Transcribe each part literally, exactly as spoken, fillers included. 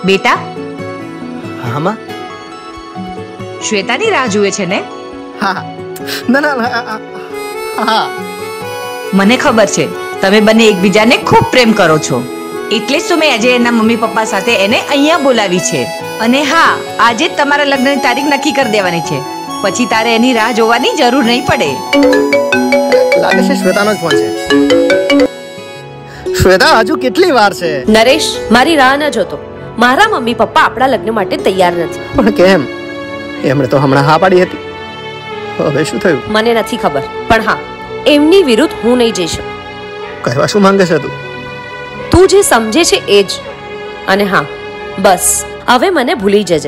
બેટા, હા માં. શ્વેતાની રાહ જુએ છે ને? હા. ના ના. હા. મને ખબર છે તમે બંને એકબીજાને ખૂબ પ્રેમ કરો છો, એટલે જ તો મેં આજે એના મમ્મી પપ્પા સાથે એને અહીંયા બોલાવી છે. અને હા, આજે જ તમારા લગ્નની તારીખ નક્કી કરી દેવાની છે. પછી તારે એની રાહ જોવાની જરૂર નહીં પડે. લાગે છે શ્વેતાનો જ ફોન છે. શ્વેતા, હજુ કેટલી વાર છે? નરેશ, મારી રાહ ન જોતો. મારા મમ્મી પપ્પા આપણા લગ્ન માટે તૈયાર નથી. પણ કેમ? એમણે તો હમણાં હા પાડી હતી. હવે શું થયું? મને નથી ખબર, પણ હા, એમની વિરુદ્ધ હું નહીં જઈ શકું. કહેવા શું માંગે છે તું? તું જે સમજે છે એ જ. અને હા, બસ હવે મને ભૂલી જજે.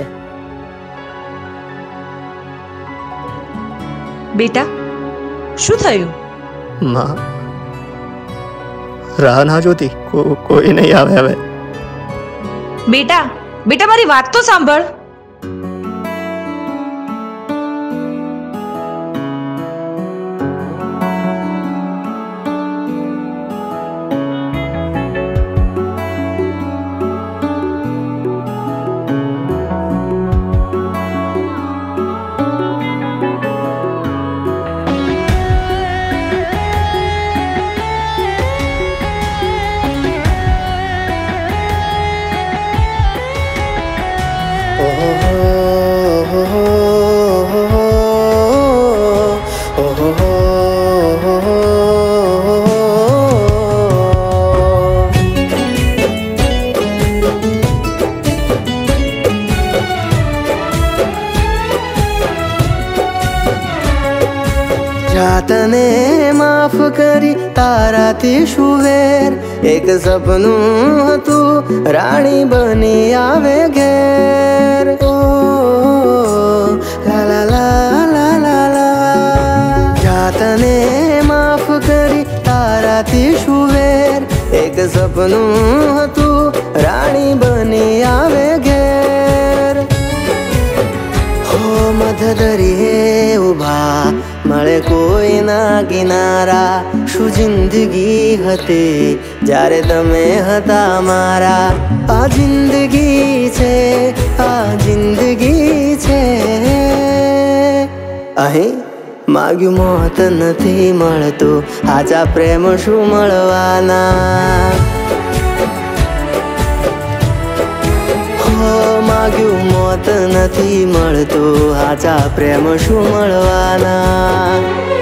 બેટા, શું થયું? માં, રાહ ના જોતી. કો, કોઈ નહીં આવે હવે. બેટા, બેટા મારી વાત તો સાંભળ. જાતને માફ કરી તારાથી શું વેર, એક સપનું હતું રાણી બની આવે ઘેર. ઓ લા લા લા લા લા લા. જાતને માફ કરી તારાથી શું વેર, એક સપનું હતું રાણી બની આવે ઘેર. હો મધદરિયે ઉભા મળે કોઈના કિનારા, શું જિંદગી હતી જ્યારે તમે હતા મારા. આ જિંદગી છે, આ જિંદગી છે. અહીં માગ્યું મોત નથી મળતું, આજા પ્રેમ શું મળવાના. માગ્યું મોત નથી મળતું, આજા પ્રેમ શું મળવાના.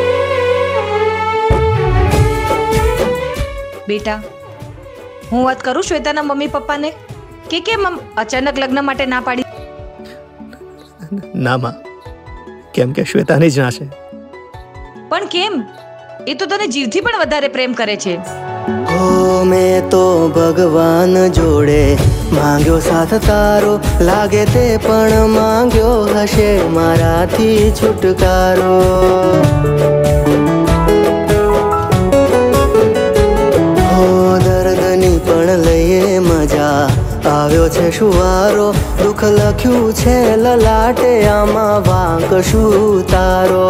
બેટા, હું વાત કરું શ્વેતાના મમ્મી પપ્પાને કે કેમ આમ અચાનક લગ્ન માટે ના પાડી? ના માં, કેમ કે શ્વેતાની જ ના છે. પણ કેમ? એ તો તને જીવથી પણ વધારે પ્રેમ કરે છે. હો મેં તો ભગવાન જોડે માંગ્યો સાથ તારો, લાગે તે પણ માંગ્યો હશે મારાથી છુટકારો. હો દર્દની પણ લઈએ મજા આવ્યો છે શુવારો, દુઃખ લખ્યું છે લલાટે આમાં વાંક શું તારો.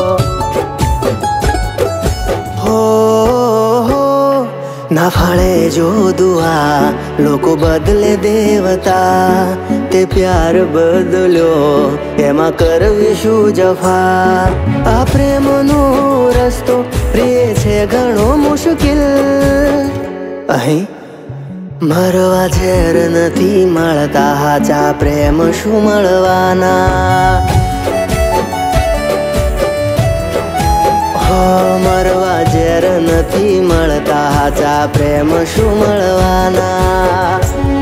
ના ફાળે જો દુઆ લોકો બદલે દેવતા, તે પ્યાર બદલ્યો એમાં કરવી શું જફા. આ પ્રેમનો રસ્તો પ્રિય છે ઘણો મુશ્કેલ, અહીં મરવા ઝેર નથી મળતા, હાચા પ્રેમ શું મળવાના. મરવા ઝેર નથી મળતા, હાચા પ્રેમ શું મળવાના.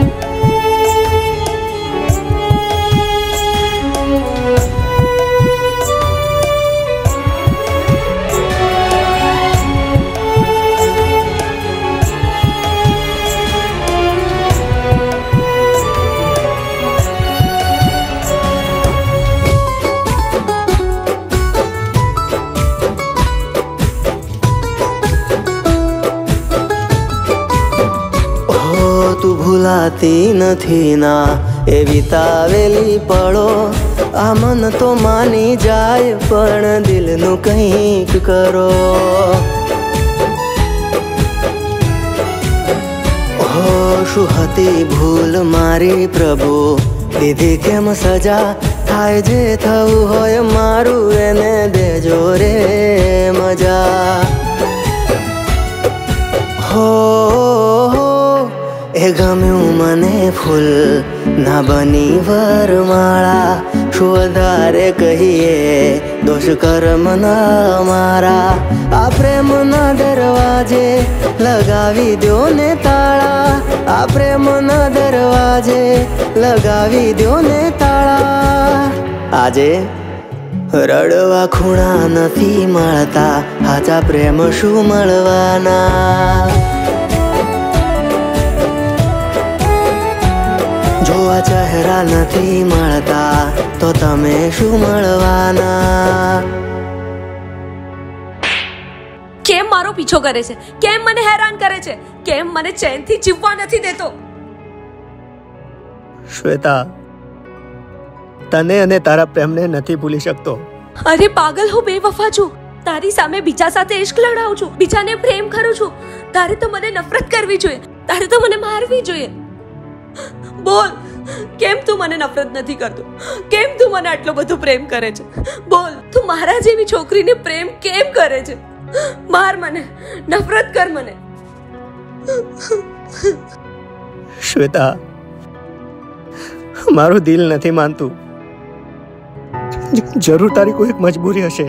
ભૂલાતી નથી ના એ વિતાવેલી પળો, આ મન તો માની જાય પણ દિલનું કંઈક કરો. હો શું હતી ભૂલ મારી પ્રભુ, દીધી કેમ સજા? થાય જે થવું હોય મારું એને દેજો રે મજા. હો એ ગમ્યું મને ફૂલ ના બની વરમાળા, શું વધારે કહીએ દોષ કર્મ ના મારા. આ પ્રેમ ના દરવાજે લગાવી દો ને તાળા, આ પ્રેમ ના દરવાજે લગાવી દો ને તાળા. આજે રડવા ખૂણા નથી મળતા, હાચા પ્રેમ શું મળવાના. જોવા ચહેરા નથી મળતા તો તમે શું મળવાના. કેમ મારો પીછો કરે છે? કેમ મને હેરાન કરે છે? કેમ મને ચેનથી જીવવા નથી દેતો? શ્વેતા, તને અને તારા પ્રેમને નથી ભૂલી શકતો. અરે પાગલ, હું બેવફા છું. તારી સામે બીજા સાથે ઇશ્ક લડાવું છું, બીજાને પ્રેમ કરું છું. તારે તો મને નફરત કરવી જોઈએ, તારે તો મને મારવી જોઈએ. બોલ, કેમ તું મને નફરત નથી કરતો? કેમ તું મને આટલો બધો પ્રેમ કરે છે? બોલ, તું મારા જેવી છોકરીને પ્રેમ કેમ કરે છે? માર મને, નફરત કર મને. શ્વેતા, મારું દિલ નથી માનતું. જરૂર તારી કોઈ મજબૂરી હશે.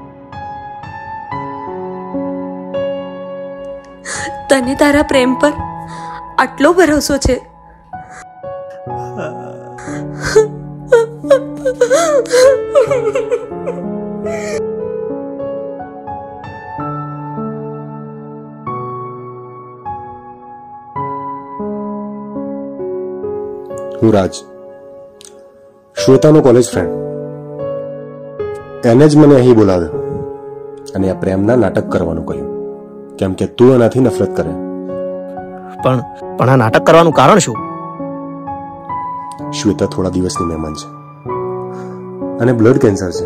તને તારા પ્રેમ પર આટલો ભરોસો છે? હું રાજ, શ્વેતાનો કોલેજ ફ્રેન્ડ. એને જ મને અહીં બોલાવ્યો અને આ પ્રેમના નાટક કરવાનું કહ્યું, કેમ કે તું એનાથી નફરત કરે. પણ પણ આ નાટક કરવાનું કારણ શું? શ્વેતા થોડા દિવસની મહેમાન છે અને બ્લડ કેન્સર છે.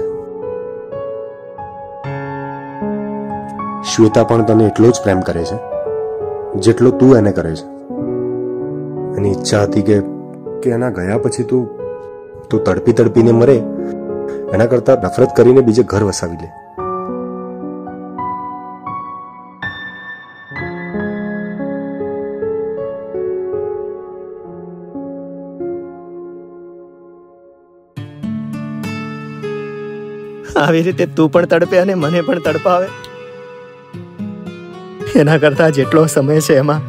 શ્વેતા પણ તને એટલો જ પ્રેમ કરે છે જેટલો તું એને કરે છે. એની ઈચ્છા હતી કે કે એના ગયા પછી તું તું તડપી તડપીને મરે એના કરતા નફરત કરીને બીજે ઘર વસાવી લે. આવી રીતે તું પણ તડપે અને મને પણ તડપાવે. એના કરતા જેટલો સમય છે એમાં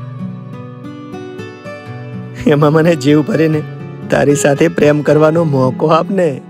એમાં મને જીવ ભરીને તારી સાથે પ્રેમ કરવાનો મોકો આપને.